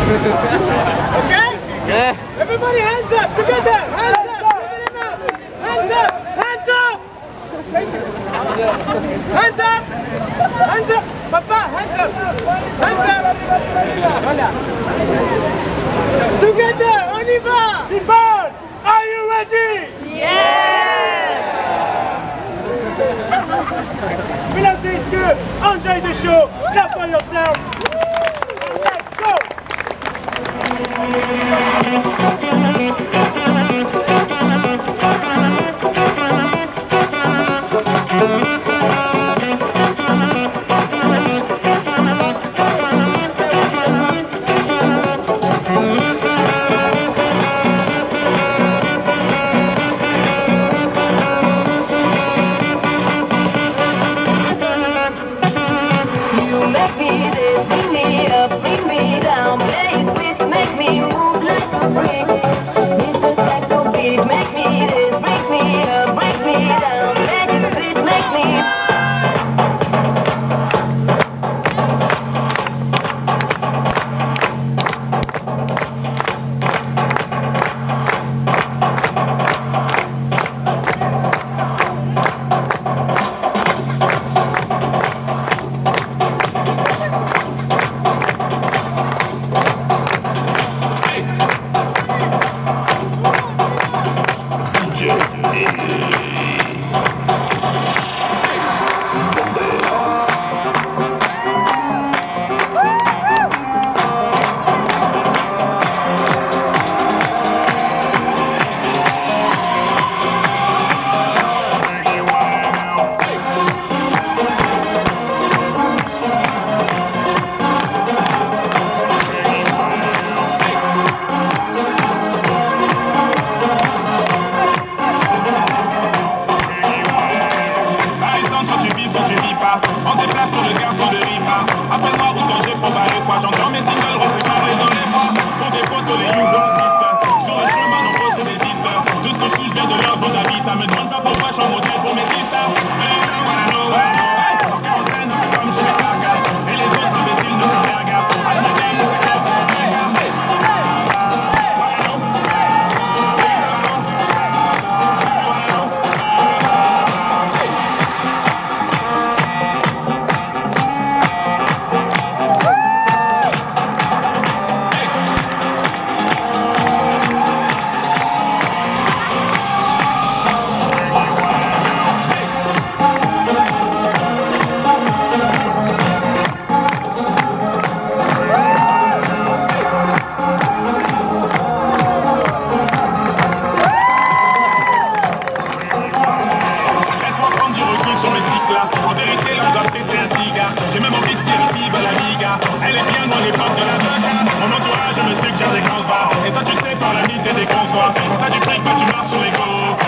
Okay? Yeah. Everybody hands up, together! Hands up! Hands up! Hands up! Thank you. Hands up! Hands up! Papa, hands up! Hands up! Voilà. Together, on y va! People, are you ready? Yes! Mesdames et messieurs, enjoy the show, clap for yourself. Let's go! Bring me down, play sweet, make me move like a freak. Mr. Saxo beat, make me this, brings me up, brings me down, play it sweet, make me. Appelle-moi autant j'ai probé quoi. J'entends mes singles repris par les hommes et moi. Pour des photos les Hugo insistent. Sur le chemin nombreux se désistent. Tout ce que je touche vient de leur bon avis. Ça me demande pas pourquoi je suis en modèle pour mes sisters. On traîne un peu comme chez les cargas. Et les autres imbéciles ne font rien gaffe. Je me gagne, c'est clair qu'ils sont très gaffe. En vérité, là, doit péter un cigare. J'ai même envie de dire ici, va la liga. Elle est bien dans les portes de la Zaza. Mon entourage me suggère des grands bars. Et toi, tu sais, par la nuit, t'es des cons soirs. Quand t'as du fric, toi, tu marches sur les go.